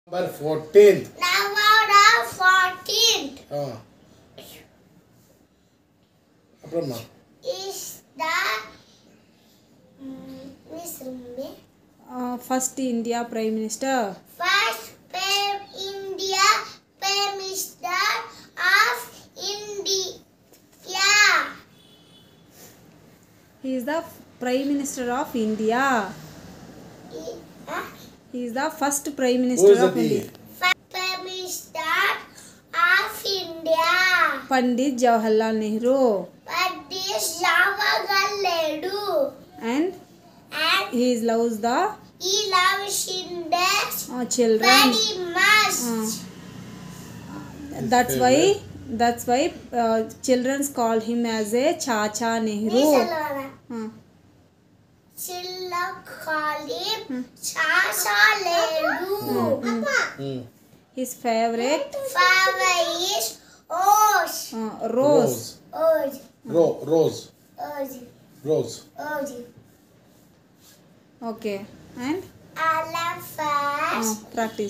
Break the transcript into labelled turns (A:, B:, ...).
A: Number 14th.
B: November 14th.
A: அப்புறமா
B: Is the
C: first India Prime Minister.
B: First India Prime Minister of India.
C: He is the Prime Minister of India. He is the first Prime Minister of India.
B: First Prime Minister of India.
C: Pandit Jawaharlal Nehru.
B: Pandit Jawaharlal Nehru.
C: And he loves the children.
B: Very much.
C: That's why children call him as a Chacha Nehru.
B: Children call him Chacha Nehru.
C: His favorite
B: is rose.
A: Rose.
C: Okay, and
B: Elephant.
C: practice.